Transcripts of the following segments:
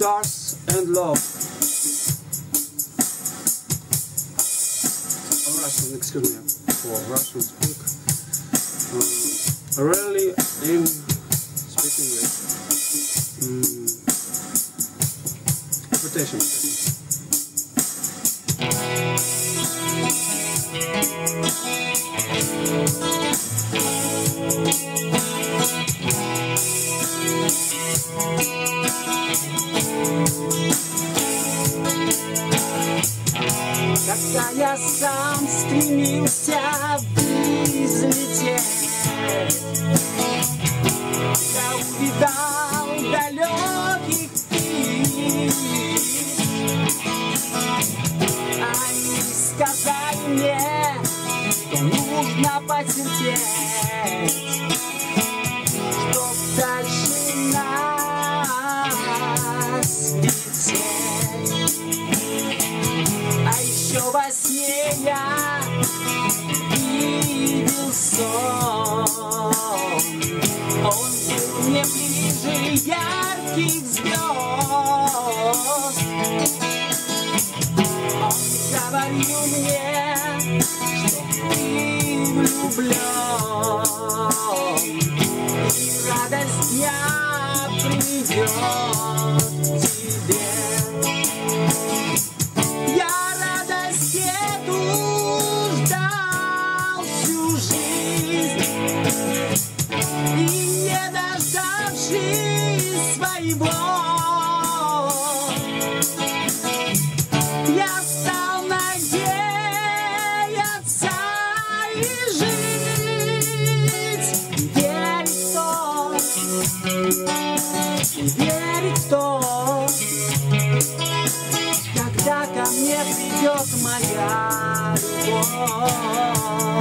Scars and Love. Russian, excuse me for Russian speak. Rarely in speaking English. Interpretation. Когда я сам стремился взлететь, я увидал далеких птиц. Они сказали мне, что нужно потерпеть, чтоб дальше нас лететь. А еще во сне я видел сон. Он был мне ближе ярких звезд. Он говорил мне, что ты влюблен, и радость дня придет тебе. И не дождавшись своего, я стал надеяться и жить. Верить в то, верить в то, когда ко мне придет моя любовь.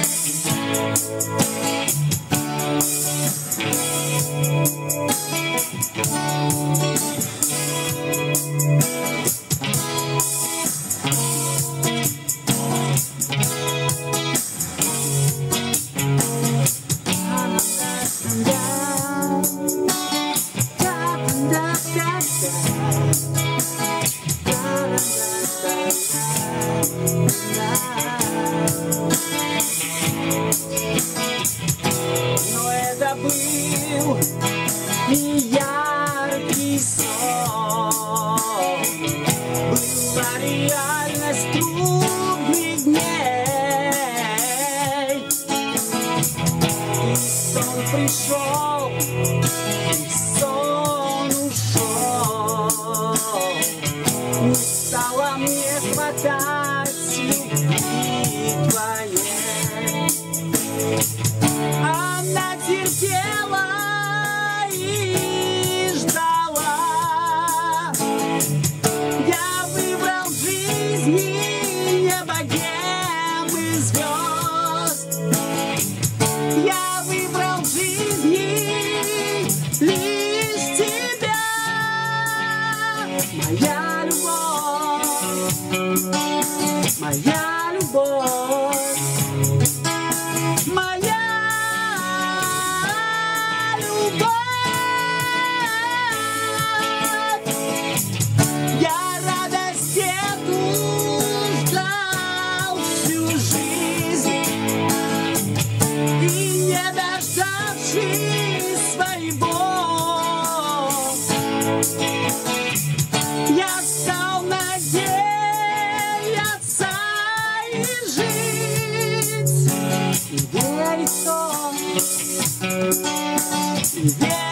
Но это был не яркий сон, была реальность трудных дней. И сон пришел, и сон ушел, не стало мне хватать любви твоей. Она терпела и ждала. Я выбрал в жизни не богем и звезд. Я выбрал в жизни лишь тебя, моя любовь, моя любовь. Я стал надеяться и жить, и верить в то, и верить.